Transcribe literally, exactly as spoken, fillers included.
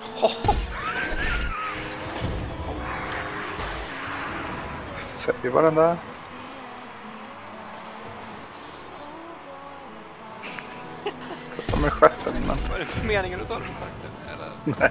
Säg vad den där. Prata med stjärten innan. Var det meningen att ta den på stjärten? Nej.